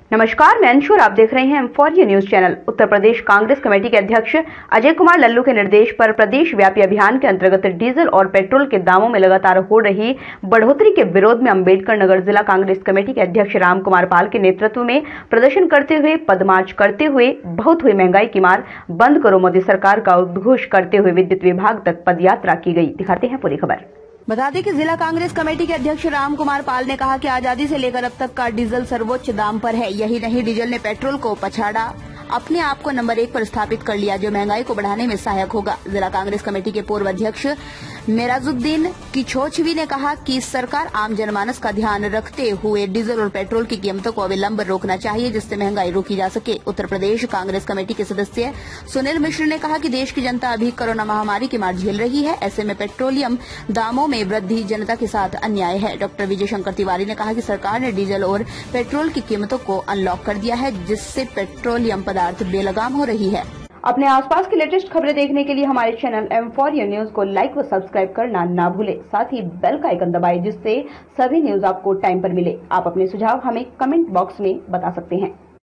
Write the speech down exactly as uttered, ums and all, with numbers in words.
नमस्कार, मैं अंशुर, आप देख रहे हैं M four U news channel. Uttar Pradesh Congress committee के अध्यक्ष अजय कुमार लल्लू के निर्देश पर प्रदेश व्यापी अभियान के अंतर्गत डीजल और पेट्रोल के दामों में लगातार हो रही बढ़ोतरी के विरोध में अंबेडकर नगर जिला कांग्रेस कमेटी के अध्यक्ष राम कुमार पाल के नेतृत्व में प्रदर्शन करते हुए, पदमार्च करते हुए बहुत हुई महंगाई की मार, बंद करो मोदी सरकार का उद्घोष करते हुए विद्युत विभाग तक पदयात्रा की गई। दिखाते हैं पूरी खबर। बता दें कि जिला कांग्रेस कमेटी के अध्यक्ष राम कुमार पाल ने कहा कि आजादी से लेकर अब तक का डीजल सर्वोच्च दाम पर है। यही नहीं, डीजल ने पेट्रोल को पछाड़ा, अपने आप को नंबर एक पर स्थापित कर लिया, जो महंगाई को बढ़ाने में सहायक होगा। जिला कांग्रेस कमेटी के पूर्व अध्यक्ष मेराजुद्दीन किछोछवी ने कहा कि सरकार आम जनमानस का ध्यान रखते हुए डीजल और पेट्रोल की कीमतों को अविलंब रोकना चाहिए, जिससे महंगाई रोकी जा सके। उत्तर प्रदेश कांग्रेस कमेटी के सदस्य सुनील मिश्र ने कहा कि देश की जनता अभी कोरोना महामारी की मार झेल रही है। ऐसे में पेट्रोलियम दामों में वृद्धि जनता के साथ अन्याय है। डॉक्टर विजय शंकर तिवारी ने कहा कि सरकार ने डीजल और पेट्रोल की कीमतों को अनलॉक कर दिया है, जिससे पेट्रोलियम पदार्थ बेलगाम हो रही है। अपने आसपास की लेटेस्ट खबरें देखने के लिए हमारे channel M four U news को लाइक व सब्सक्राइब करना ना भूले। साथ ही बेल का आइकन दबाएं, जिससे सभी न्यूज आपको टाइम पर मिले। आप अपने सुझाव हमें कमेंट बॉक्स में बता सकते हैं।